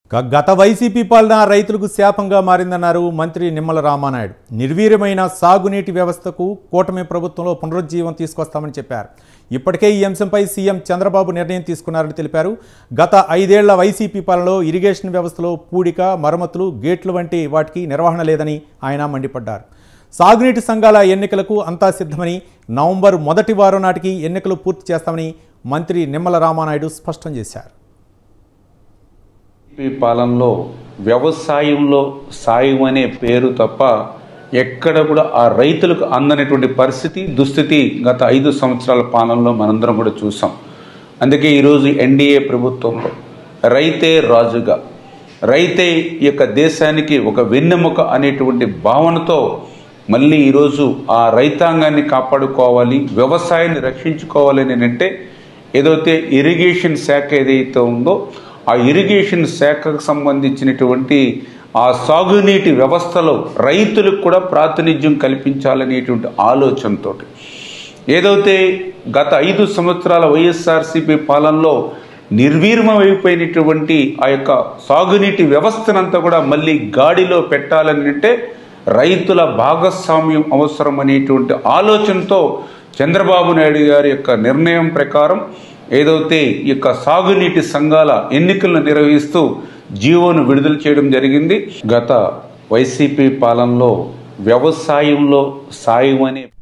గత వైసీపీ పాలన రైతులకు శాపంగా మారిందన్నారు మంత్రి నిమ్మల రామానాయుడు. నిర్వీర్యమైన సాగునీటి వ్యవస్థకు కూటమి ప్రభుత్వంలో పునరుజ్జీవం తీసుకొస్తామని చెప్పారు. ఇప్పటికే ఈ అంశంపై సీఎం చంద్రబాబు నిర్ణయం తీసుకున్నారని తెలిపారు. గత 5 ఏళ్ల వైసీపీ పాలనలో ఇరిగేషన్ వ్యవస్థలో పూడిక, మరమ్మతులు, గేట్లు వంటి వాటికి నిర్వహణ లేదని ఆయన మండిపడ్డారు. సాగునీటి సంఘాల ఎన్నికలకు అంతా సిద్ధమని, నవంబర్ మొదటి వారం నాటికి ఎన్నికలు పూర్తి చేస్తామని మంత్రి నిమ్మల రామానాయుడు స్పష్టం చేశారు. పాలనలో వ్యవసాయంలో సాయం అనే పేరు తప్ప ఎక్కడ కూడా ఆ రైతులకు అందనటువంటి పరిస్థితి, దుస్థితి గత 5 సంవత్సరాల పాలనలో మనందరం కూడా చూసాం. అందుకే ఈరోజు ఎన్డీఏ ప్రభుత్వంలో రైతే రాజుగా, రైతే ఈ యొక్క దేశానికి ఒక వెన్నెముక అనేటువంటి భావనతో మళ్ళీ ఈరోజు ఆ రైతాంగాన్ని కాపాడుకోవాలి, వ్యవసాయాన్ని రక్షించుకోవాలని అంటే ఏదైతే ఇరిగేషన్ శాఖ ఏదైతే ఉందో ఆ ఇరిగేషన్ శాఖకు సంబంధించినటువంటి ఆ సాగునీటి వ్యవస్థలో రైతులకు కూడా ప్రాతినిధ్యం కల్పించాలనేటువంటి ఆలోచనతో ఏదైతే గత 5 సంవత్సరాల వైఎస్ఆర్సీపీ పాలనలో నిర్వీర్యమైపోయినటువంటి ఆ యొక్క సాగునీటి వ్యవస్థనంతా కూడా మళ్ళీ గాడిలో పెట్టాలని అంటే రైతుల భాగస్వామ్యం అవసరం అనేటువంటి ఆలోచనతో చంద్రబాబు నాయుడు గారి యొక్క నిర్ణయం ప్రకారం ఏదైతే ఈ యొక్క సాగునీటి సంఘాల ఎన్నికలను నిర్వహిస్తూ జీవోను విడుదల చేయడం జరిగింది. గత వైసీపీ పాలనలో వ్యవసాయంలో సాయం అనే